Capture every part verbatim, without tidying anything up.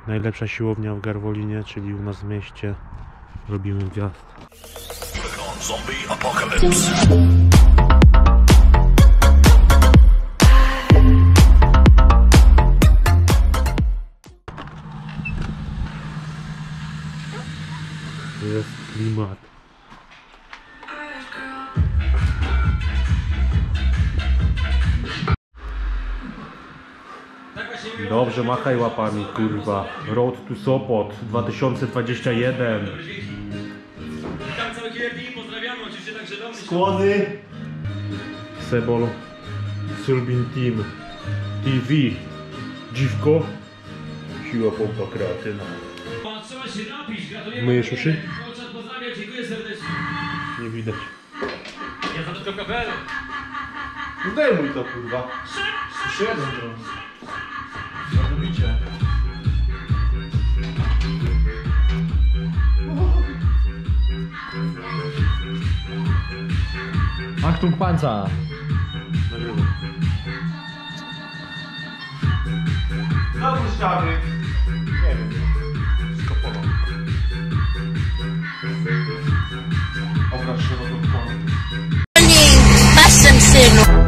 Najlepsza siłownia w Garwolinie, czyli u nas w mieście. Robimy wjazd. Zombie apocalypse. Jest klimat. Dobrze, machaj łapami, kurwa. Road to Sopot dwa tysiące dwadzieścia jeden. Witam cały G R D, pozdrawiamy oczywiście także do mnie. Skłony. Sebol. Sulbin Team. T V. Dziwko. Siła pompa kreatyna. Trzeba się napić, gratuluję. Myjesz uszy? Pozdrawiam, dziękuję serdecznie. Nie widać. Ja za tylko kabelem. Zdejmuj to, kurwa. Jeszcze jeden dron. Zadobicie. Achtung Panza! Znowu ściany. Nie wiem. Skopował. Obraź się na to. Passam synu.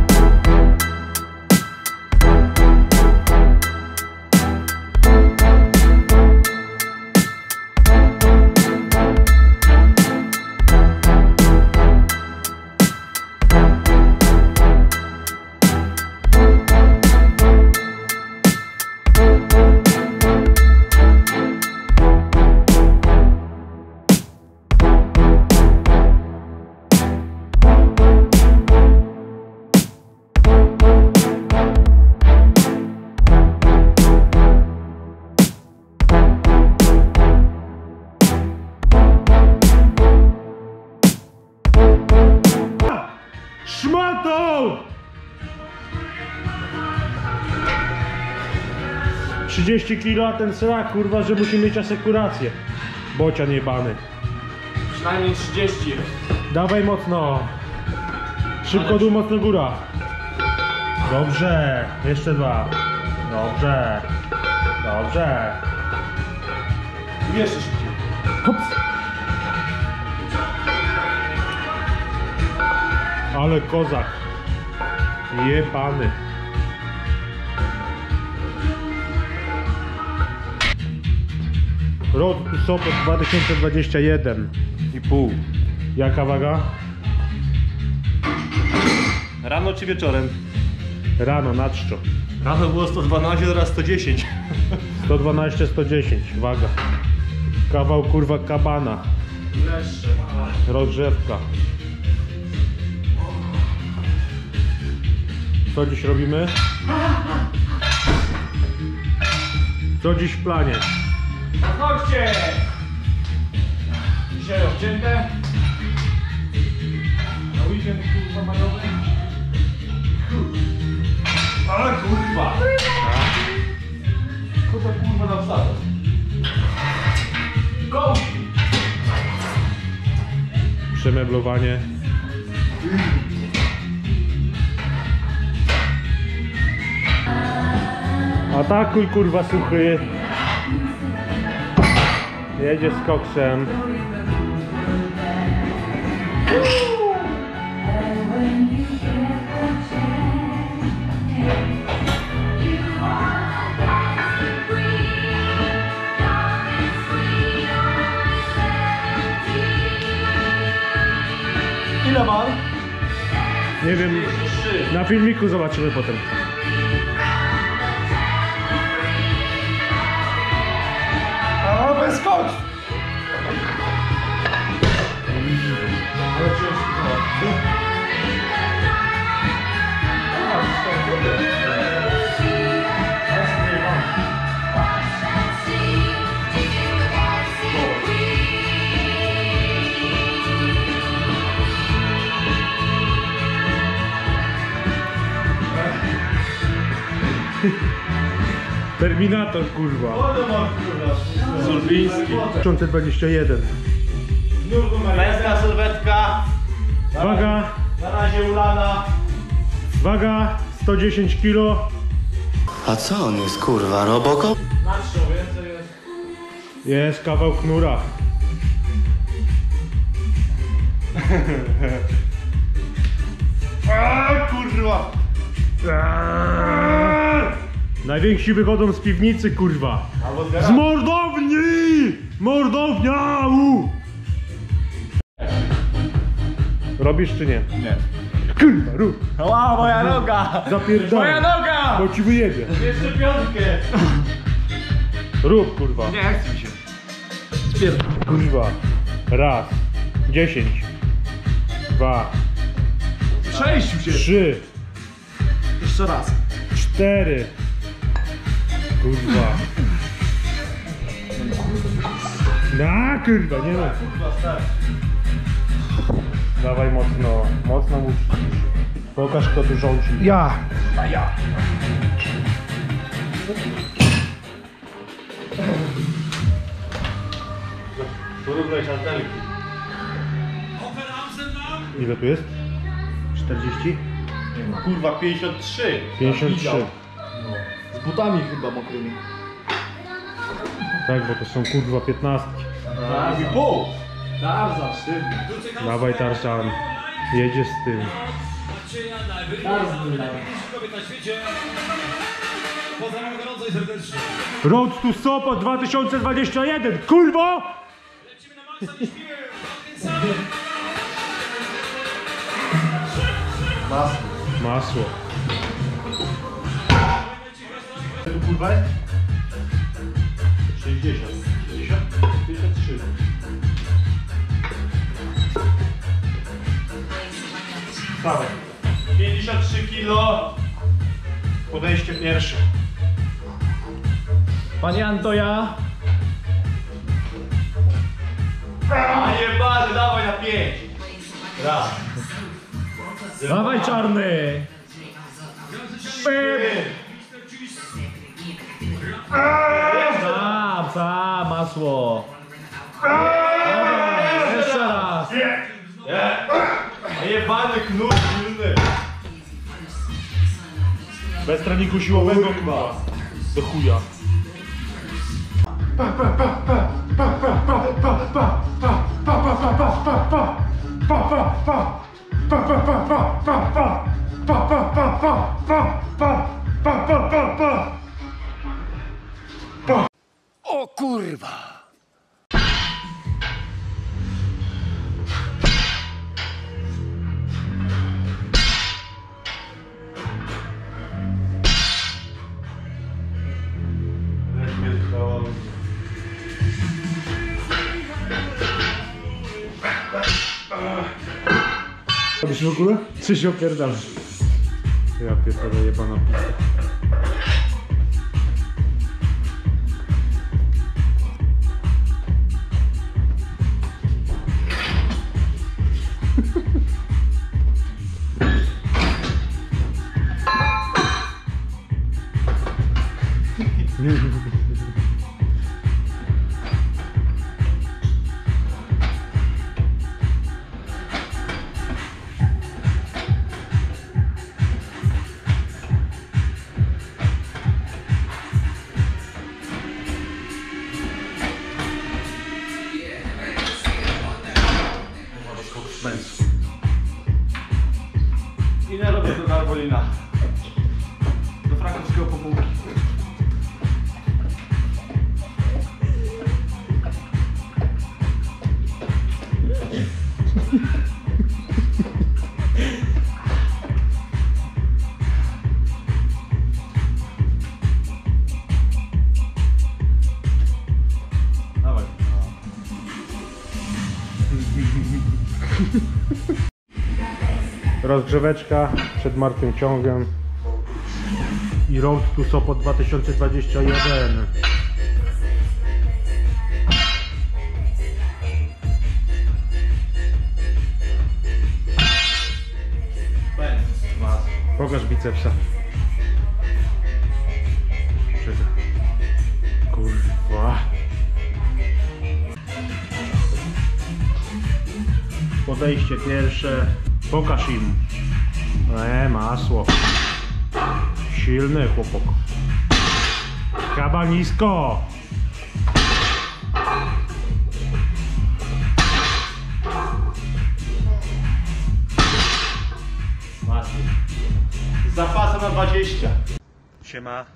Szmatą! trzydzieści kilo, a ten srak, kurwa, że musi mieć asekurację. Bocian jebany. Przynajmniej trzydzieści. Dawaj mocno. Szybko dół, mocno góra. Dobrze. Jeszcze dwa. Dobrze. Dobrze. I jeszcze szybciej. Hops. Ale kozak. Jebany. Road to Sopot dwa tysiące dwadzieścia jeden i pół. Jaka waga? Rano czy wieczorem? Rano, na czczo. Rano było sto dwanaście, teraz sto dziesięć. sto dwanaście, sto dziesięć, waga. Kawał, kurwa, kabana. Leszcze. Rozgrzewka. Co dziś robimy? Co dziś w planie? Chodźcie! Dzisiaj obcięte. Na weekend, kurwa, majowy. Ale kurwa! Co to kurwa na wsadę? Go! Przemeblowanie. Atakuj, kurwa, suchy. Jedzie z koksem. Ile mam? Nie wiem, na filmiku zobaczymy potem. A bez skocz! Ale ciężko. Terminator, kurwa. Sulbiński. dwa tysiące dwadzieścia jeden. Męska sylwetka. Waga, Na razie ulana. waga sto dziesięć kilo. A co on jest, kurwa, Robocop? Na Patrzą, więcej jest. Jest kawał knura. A kurwa! Najwięksi wychodzą z piwnicy, kurwa. Albo z Z garażu. mordowni! Mordownia! U! Robisz czy nie? Nie. Kurwa, rób! Ła, moja noga! Zapierdolę! Moja noga! Bo ci wyjebie. Jeszcze piątkę. Rób, kurwa. Nie, chce mi się. Kurwa. Raz. Dziesięć. Dwa. Sześć się. Trzy. Jeszcze raz. Cztery. Kurwa. Na kurwa, nie no. Dawaj mocno, mocno musisz. Pokaż, kto tu rządzi. Ja. A ja. Porównaj szantelki. Ofer Amsterdam. Ile tu jest? czterdzieści? Kurwa, pięćdziesiąt trzy. pięćdziesiąt trzy. Z butami chyba mokrymi. Tak, bo to są kurwa piętnastki. Tak, i pół. Tarzan, sztywny. Dawaj Tarzan. Jedziesz z tym. Macieja, najwyraźniej najpiękniejszy kobiet na świecie. Pozdrawiam gorąco i serdecznie. Road to Sopot dwa tysiące dwadzieścia jeden. Kurwa! Lecimy na maksa, nie śpimy. Odkręcamy. Masło. Tu kurwa jest? sześćdziesiąt. sześćdziesiąt? pięćdziesiąt trzy. Dawaj. pięćdziesiąt trzy kilo. Podejście pierwsze. Panie Antoja. A jebany, dawaj na pięć. Raz. Dawaj czarny. Sam, sam, masło. Dawaj, jeszcze raz. A jebany knur silny. Bez treningu siłowego, kurwa. Do chuja. O kurwa! Robisz w ogóle? Czy się opierdalasz? Ja pierdolę, jebana pizza. I nie robię do Garbolina. Do frankowskiego pomółki. Dawaj. Rozgrzeweczka przed martwym ciągiem. I Road to Sopot dwa tysiące dwadzieścia jeden. Pokaż bicepsa. Czekaj. Kurwa. Podejście pierwsze. Pokaż im. E, masło. Silny chłopak. Chyba nisko. Zapasa na dwadzieścia. Siema,